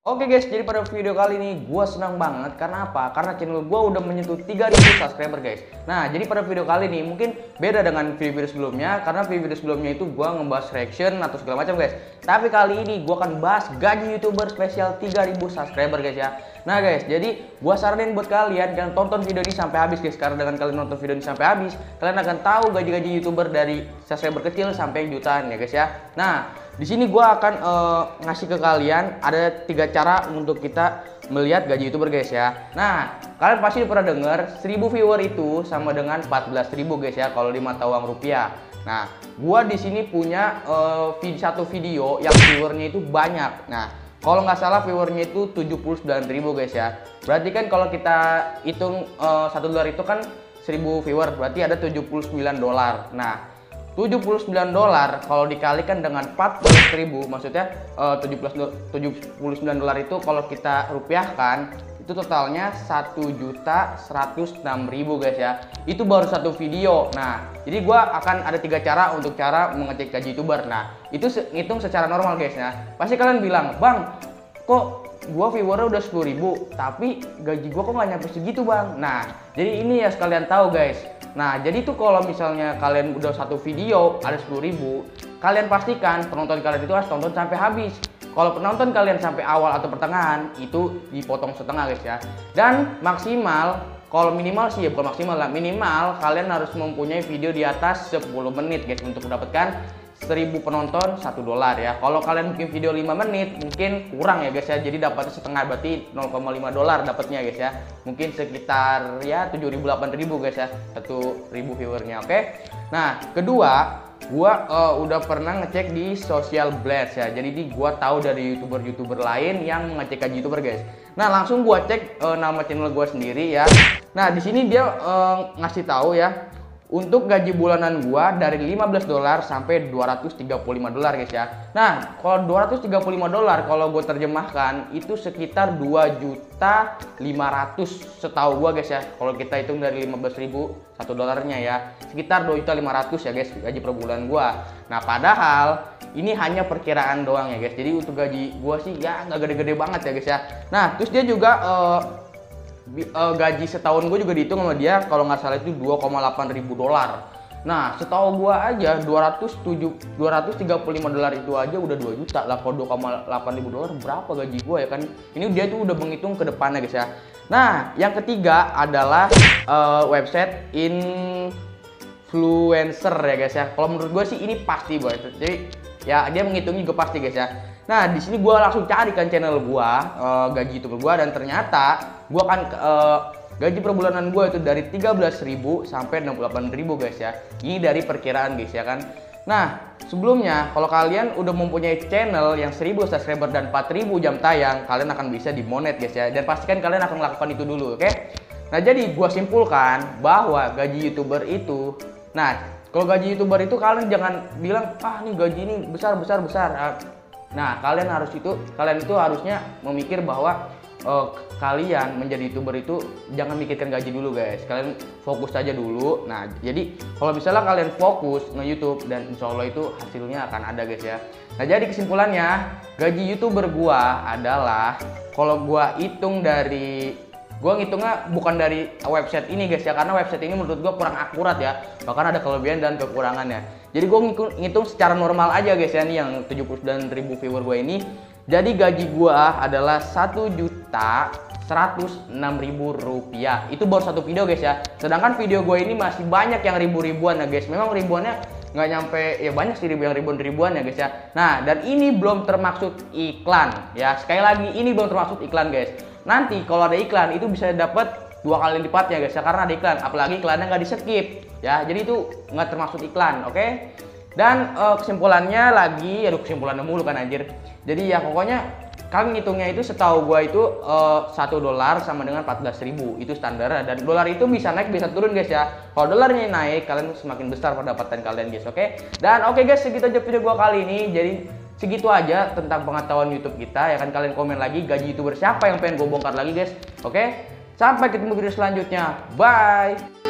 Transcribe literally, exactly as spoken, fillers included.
Oke guys, jadi pada video kali ini gue senang banget karena apa? Karena channel gue udah menyentuh tiga ribu subscriber guys. Nah, jadi pada video kali ini mungkin beda dengan video-video sebelumnya karena video-video sebelumnya itu gue ngebahas reaction atau segala macam guys. Tapi kali ini gue akan bahas gaji YouTuber spesial tiga ribu subscriber guys ya. Nah guys, jadi gue saranin buat kalian jangan tonton video ini sampai habis guys, karena dengan kalian nonton video ini sampai habis, kalian akan tahu gaji-gaji YouTuber dari subscriber kecil sampai yang jutaan ya guys ya. Nah, di sini gue akan uh, ngasih ke kalian ada tiga cara untuk kita melihat gaji YouTuber guys ya. Nah, kalian pasti pernah dengar seribu viewer itu sama dengan empat belas ribu guys ya kalau di mata uang rupiah. Nah, gue di sini punya uh, vid satu video yang viewernya itu banyak. Nah, kalau nggak salah viewernya itu tujuh puluh sembilan ribu guys ya. Berarti kan kalau kita hitung uh, satu dolar itu kan seribu viewer, berarti ada tujuh puluh sembilan dolar. Nah, tujuh puluh sembilan dolar kalau dikalikan dengan empat belas ribu, maksudnya uh, tujuh puluh sembilan dolar itu kalau kita rupiahkan itu totalnya satu juta seratus enam ribu guys ya. Itu baru satu video. Nah, jadi gua akan ada tiga cara untuk cara mengecek gaji YouTuber. Nah, itu ngitung secara normal guys ya. Pasti kalian bilang, "Bang, kok gua viewernya udah sepuluh ribu tapi gaji gua kok nggak nyampe segitu bang?" Nah, jadi ini ya sekalian tahu guys. Nah, jadi tuh kalau misalnya kalian udah satu video ada sepuluh ribu, kalian pastikan penonton kalian itu harus tonton sampai habis. Kalau penonton kalian sampai awal atau pertengahan, itu dipotong setengah guys ya. Dan maksimal, kalau minimal sih ya bukan maksimal lah, minimal kalian harus mempunyai video di atas sepuluh menit guys untuk mendapatkan seribu penonton satu dolar ya. Kalau kalian bikin video lima menit mungkin kurang ya guys ya. Jadi dapatnya setengah, berarti nol koma lima dolar dapatnya guys ya. Mungkin sekitar ya tujuh ribu delapan ribu guys ya satu ribu viewernya. Oke. Nah, kedua, gua uh, udah pernah ngecek di Social Blast ya. Jadi di gua tahu dari YouTuber-YouTuber lain yang mengecek gaji YouTuber guys. Nah, langsung gua cek uh, nama channel gua sendiri ya. Nah, di sini dia uh, ngasih tahu ya, untuk gaji bulanan gua dari lima belas dolar sampai dua ratus tiga puluh lima dolar guys ya. Nah, kalau dua ratus tiga puluh lima dolar kalau gua terjemahkan itu sekitar dua juta lima ratus setahu gua guys ya. Kalau kita hitung dari lima belas ribu satu dolarnya ya, sekitar dua juta lima ratus ya guys gaji per bulan gua. Nah, padahal ini hanya perkiraan doang ya guys. Jadi untuk gaji gua sih ya nggak gede-gede banget ya guys ya. Nah, terus dia juga uh, Uh, gaji setahun gue juga dihitung sama dia kalau nggak salah itu dua koma delapan ribu dolar. Nah, setahu gue aja dua ratus tiga puluh lima dolar itu aja udah dua juta lah. Kalau dua koma delapan ribu dolar berapa gaji gue ya kan? Ini dia tuh udah menghitung ke depannya guys ya. Nah, yang ketiga adalah uh, website influencer ya guys ya. Kalau menurut gue sih ini pasti boy. Jadi ya dia menghitung juga pasti guys ya. Nah, di sini gue langsung cari kan channel gue, uh, gaji YouTuber gue, dan ternyata gue kan uh, gaji per bulanan gue itu dari tiga belas ribu sampai enam puluh delapan ribu guys ya. Ini dari perkiraan guys ya kan. Nah, sebelumnya kalau kalian udah mempunyai channel yang seribu subscriber dan empat ribu jam tayang, kalian akan bisa dimonet guys ya. Dan pastikan kalian akan melakukan itu dulu, oke? Okay? Nah, jadi gue simpulkan bahwa gaji YouTuber itu, nah kalau gaji YouTuber itu kalian jangan bilang, ah nih gaji ini besar besar besar. Nah, kalian harus itu, kalian itu harusnya memikir bahwa uh, kalian menjadi YouTuber itu jangan mikirkan gaji dulu guys. Kalian fokus aja dulu. Nah, jadi kalau misalnya kalian fokus nge-YouTube dan insya Allah itu hasilnya akan ada guys ya. Nah, jadi kesimpulannya gaji YouTuber gua adalah kalau gua hitung dari, gue ngitungnya bukan dari website ini guys ya, karena website ini menurut gue kurang akurat ya, bahkan ada kelebihan dan kekurangannya. Jadi gue ngitung secara normal aja guys ya, nih yang tujuh puluh sembilan ribu viewer gue ini. Jadi gaji gue adalah satu juta seratus enam ribu rupiah. Itu baru satu video guys ya. Sedangkan video gue ini masih banyak yang ribu-ribuan ya guys. Memang ribuannya nggak nyampe, ya banyak sih ribu yang ribuan-ribuan ya guys ya. Nah, dan ini belum termaksud iklan ya. Sekali lagi ini belum termaksud iklan guys. Nanti kalau ada iklan itu bisa dapat dua kali lipatnya guys ya, karena ada iklan, apalagi iklannya nggak di skip ya, jadi itu nggak termasuk iklan. Oke, okay? Dan uh, kesimpulannya lagi, aduh kesimpulannya mulu kan anjir. Jadi ya pokoknya kalian ngitungnya itu setahu gua itu satu dolar sama dengan empat belas ribu, itu standar. Dan dolar itu bisa naik bisa turun guys ya. Kalau dolarnya naik, kalian semakin besar pendapatan kalian guys. Oke, okay? Dan oke okay guys, segitu aja video gua kali ini. Jadi segitu aja tentang pengetahuan YouTube kita ya kan. Kalian komen lagi gaji YouTuber siapa yang pengen gue bongkar lagi guys. Oke, sampai ketemu video selanjutnya, bye.